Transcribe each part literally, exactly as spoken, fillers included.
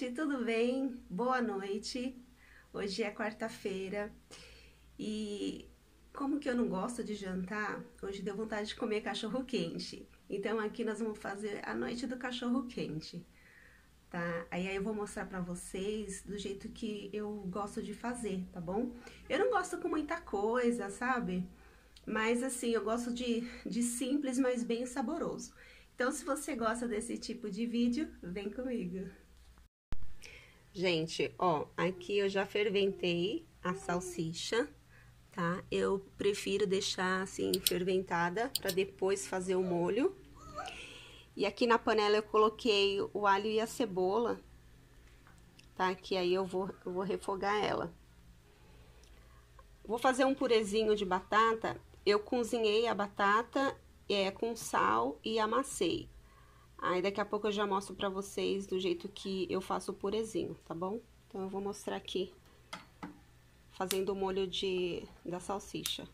gente, tudo bem? Boa noite. Hoje é quarta-feira e como que eu não gosto de jantar, hoje deu vontade de comer cachorro quente. Então aqui nós vamos fazer a noite do cachorro quente, tá? Aí, aí eu vou mostrar pra vocês do jeito que eu gosto de fazer, tá bom? Eu não gosto com muita coisa, sabe? Mas assim, eu gosto de, de simples, mas bem saboroso. Então, se você gosta desse tipo de vídeo, vem comigo. Gente, ó, aqui eu já ferventei a salsicha, tá? Eu prefiro deixar assim ferventada para depois fazer o molho. E aqui na panela eu coloquei o alho e a cebola, tá? Que aí eu vou, eu vou refogar ela. Vou fazer um purezinho de batata. Eu cozinhei a batata é, com sal e amassei. Aí daqui a pouco eu já mostro pra vocês do jeito que eu faço o purezinho, tá bom? Então eu vou mostrar aqui, fazendo o molho de, da salsicha.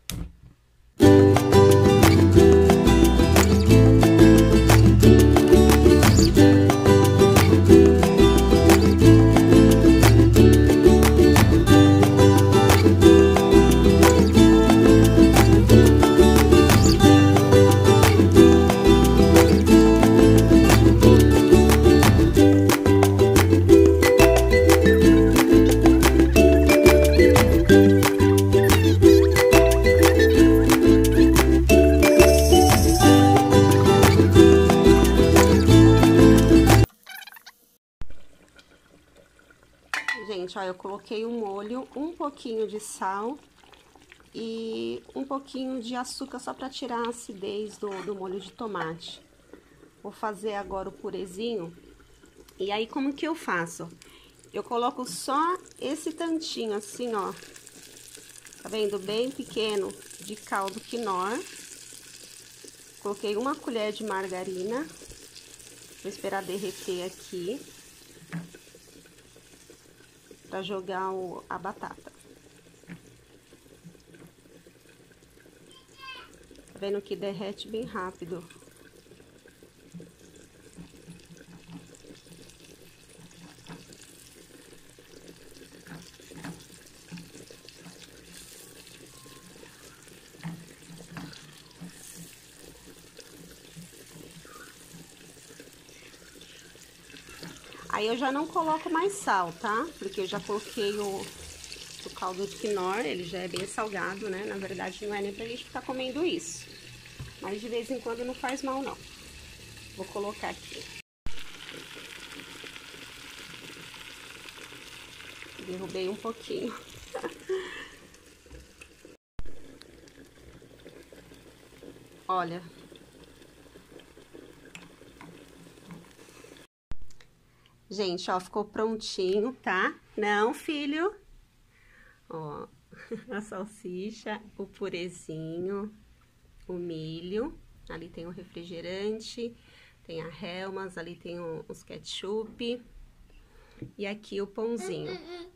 Gente, ó, eu coloquei o molho, um pouquinho de sal e um pouquinho de açúcar só para tirar a acidez do, do molho de tomate. Vou fazer agora o purezinho. E aí, como que eu faço? Eu coloco só esse tantinho assim, ó. Tá vendo? Bem pequeno de caldo quinor. Coloquei uma colher de margarina. Vou esperar derreter aqui. Pra jogar o, a batata. Tá vendo que derrete bem rápido. Aí eu já não coloco mais sal, tá? Porque eu já coloquei o, o caldo de quinor, ele já é bem salgado, né? Na verdade, não é nem pra gente ficar comendo isso. Mas de vez em quando não faz mal, não. Vou colocar aqui. Derrubei um pouquinho. Olha. Gente, ó, ficou prontinho, tá? Não, filho. Ó, a salsicha, o purezinho, o milho. Ali tem o refrigerante, tem a Hellmann's, ali tem os ketchup. E aqui o pãozinho.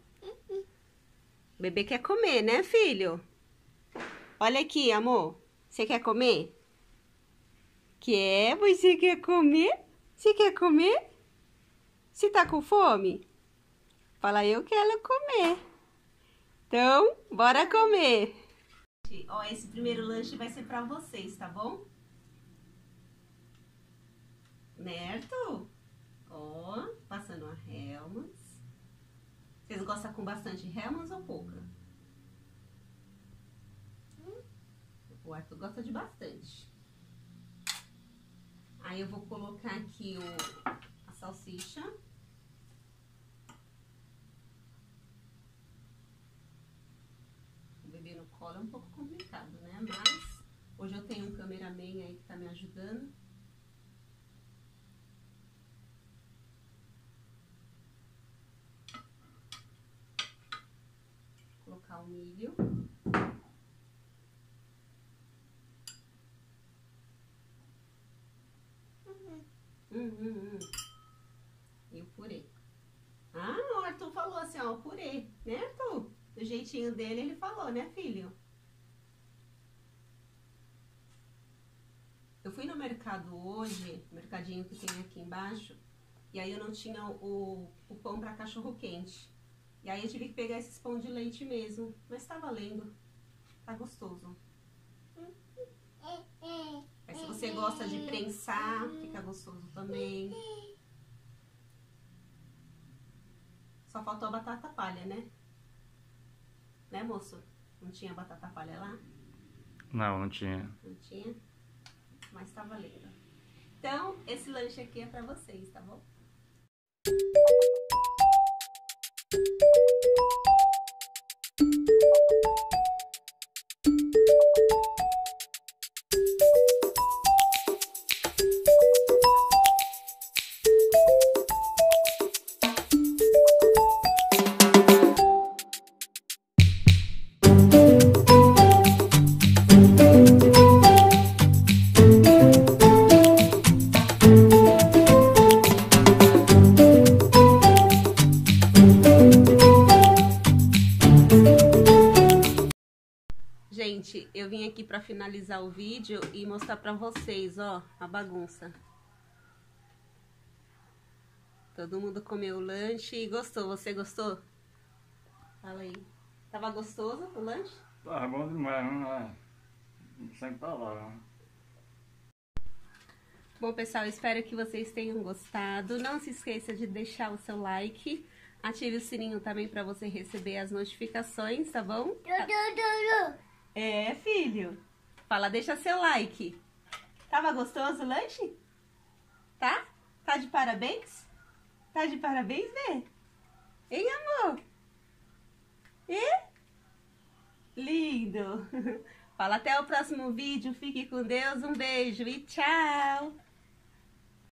O bebê quer comer, né, filho? Olha aqui, amor. Você quer comer? Quer? Você quer comer? Você quer comer? Você tá com fome? Fala, eu quero comer. Então, bora comer. Ó, esse primeiro lanche vai ser pra vocês, tá bom? Certo? Ó, passando a Hellmann's. Vocês gostam com bastante Hellmann's ou pouca? O Arthur gosta de bastante. Aí eu vou colocar aqui o, a salsicha. O bebê no colo é um pouco complicado, né? Mas hoje eu tenho um cameraman aí que tá me ajudando. Vou colocar o milho. Hum, hum, hum. E o purê. Ah, o Arthur falou assim, ó, o purê, né, Arthur? Do jeitinho dele, ele falou, né, filho? Eu fui no mercado hoje, mercadinho que tem aqui embaixo, E aí eu não tinha o, o pão para cachorro quente. E aí eu tive que pegar esses pão de leite mesmo. Mas tá valendo. Tá gostoso. Aí se você gosta de prensar, fica gostoso também. Só faltou a batata palha, né? Né, moço? Não tinha batata palha lá? Não, não tinha. Não tinha? Mas tá valendo. Então, esse lanche aqui é pra vocês, tá bom? Gente, eu vim aqui pra finalizar o vídeo e mostrar pra vocês, ó, a bagunça. Todo mundo comeu o lanche e gostou. Você gostou? Fala aí. Tava gostoso o lanche? Tá bom demais, não é? Sem palavras. Bom, pessoal, espero que vocês tenham gostado. Não se esqueça de deixar o seu like. Ative o sininho também pra você receber as notificações, tá bom? É, filho. Fala, deixa seu like. Tava gostoso o lanche? Tá? Tá de parabéns? Tá de parabéns, né? Hein, amor? E? Lindo. Fala, até o próximo vídeo. Fique com Deus. Um beijo e tchau.